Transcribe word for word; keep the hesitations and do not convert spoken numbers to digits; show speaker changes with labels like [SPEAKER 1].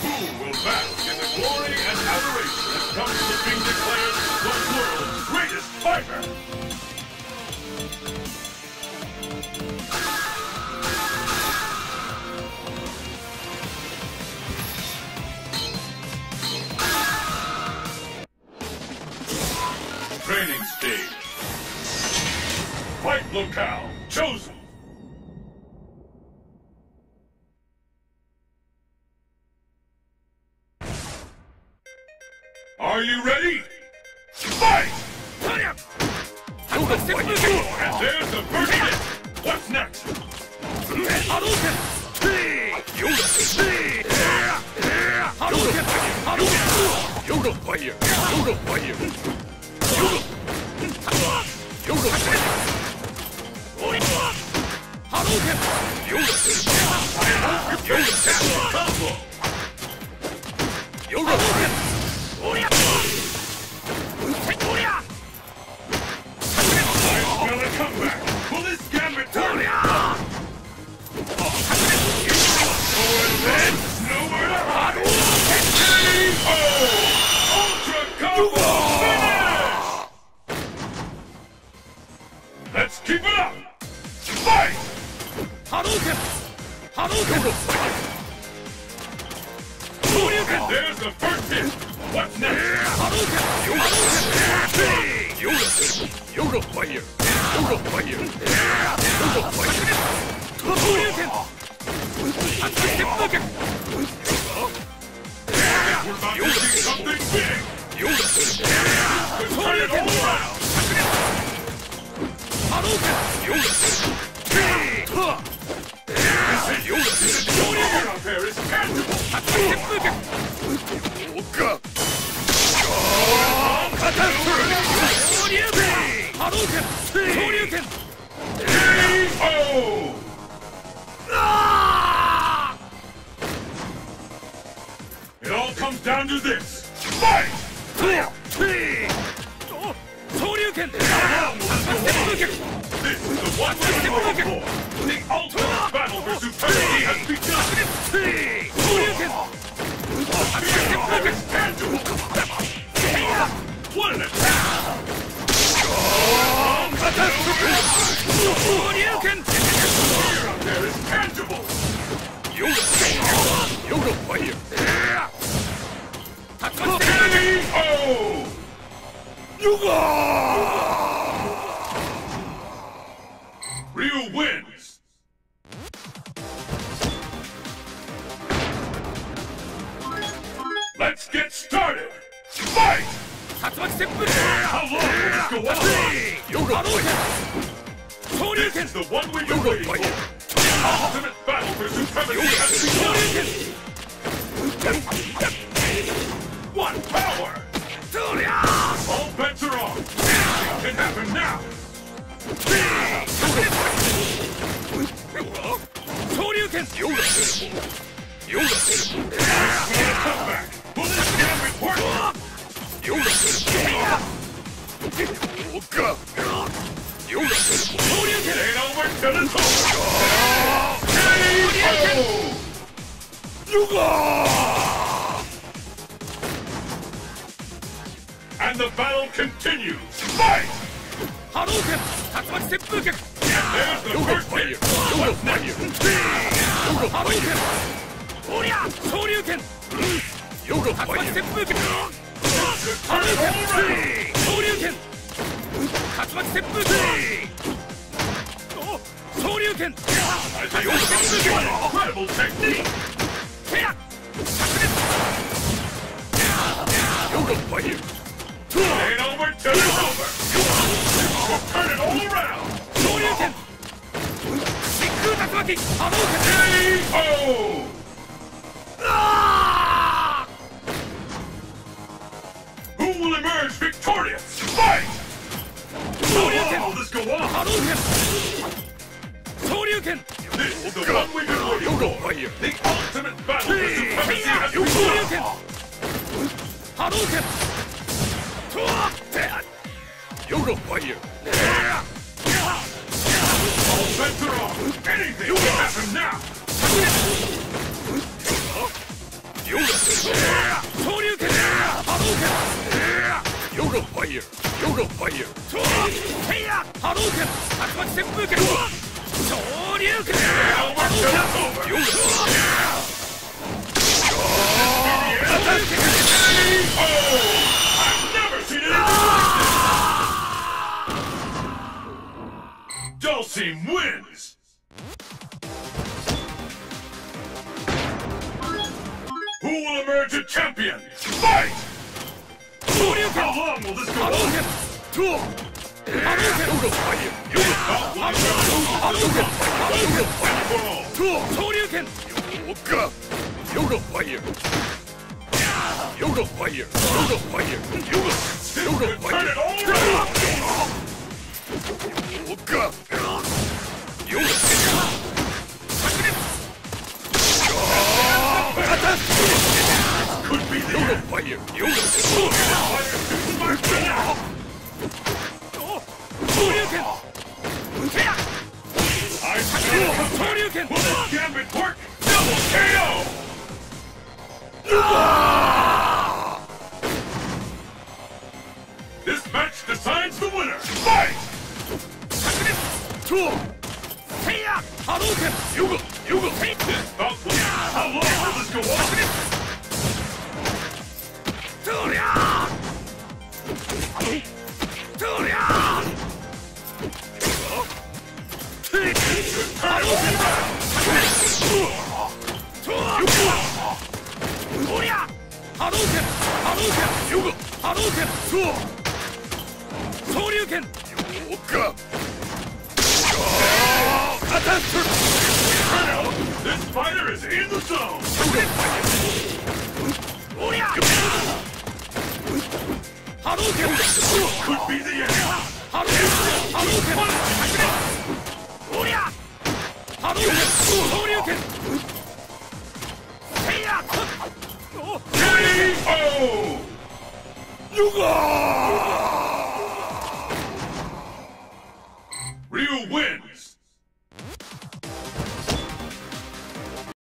[SPEAKER 1] Who will bask in the glory and adoration that comes from being declared the world's greatest fighter? Training stage. Fight locale chosen. Are you ready? Fight! And there's the first hit. What's next?
[SPEAKER 2] Fire! Fire!
[SPEAKER 1] Let's keep it up! Fight! And there's the first hit! What's next?
[SPEAKER 2] Fire!
[SPEAKER 1] We're about to see something big! Turn it all around! Out there is tangible! K O! It all comes down to this! Fight! How long will this go on? This is the one we've been waiting for! The ultimate battle for supremacy has begun! There is tangible! What an attack! Here out there is tangible!
[SPEAKER 2] Fire!
[SPEAKER 1] K O! Ryu wins! Let's get started! Fight! How long will this go on? This is the one we've been waiting for! The ultimate battle for supremacy has begun! One power! All bets are on! It can happen now! Come back! Will this damage work? It ain't over till it's over! K O! And the battle continues! Fight! And there's the first hit! What's next? Incredible technique! It ain't over till it's over! We'll turn it all around! K O! Who will emerge victorious? Fight! How long will this go on? This is the one we've been waiting for! The ultimate battle for supremacy has begun!
[SPEAKER 2] Fire!
[SPEAKER 1] All bets are off! Anything can happen now!
[SPEAKER 2] Yoga fire! Yoga fire!
[SPEAKER 3] せいや波動拳竜巻旋風拳昇竜拳
[SPEAKER 2] Yoga!
[SPEAKER 1] I've never seen it! Dhalsim wins! Who will emerge a champion? Fight! How long will this go on?
[SPEAKER 2] Two! Yoga fire! Yoga fire! Yoga fire! Two!
[SPEAKER 3] 昇竜拳
[SPEAKER 2] Yoga! Yoga fire! Yoga fire! Yoga fire! Yoga! Yoga
[SPEAKER 1] Turn
[SPEAKER 2] fire!
[SPEAKER 1] it all around!
[SPEAKER 2] Yoga! Yoga!
[SPEAKER 1] Could be the
[SPEAKER 2] Yoga
[SPEAKER 1] end!
[SPEAKER 2] fire! Yoga!
[SPEAKER 3] 昇竜拳せいや
[SPEAKER 1] I
[SPEAKER 3] 昇竜拳
[SPEAKER 1] Will this gambit work? Double K O! This match decides the winner! Fight!
[SPEAKER 2] Two!
[SPEAKER 3] せいや波動拳
[SPEAKER 2] Yoga! Yoga!
[SPEAKER 1] This bout will... How long will this go on?
[SPEAKER 3] とりゃーとりゃー おりゃ波動拳波動拳
[SPEAKER 2] Yoga!
[SPEAKER 3] 波動拳
[SPEAKER 2] Two!
[SPEAKER 3] 昇竜拳
[SPEAKER 2] Yoga!
[SPEAKER 1] This fighter is in the zone!
[SPEAKER 3] おりゃ波動拳
[SPEAKER 1] Could be the end!
[SPEAKER 3] 波動拳波動拳おりゃ波動拳昇竜拳せいや
[SPEAKER 1] K O!
[SPEAKER 2] Yoga!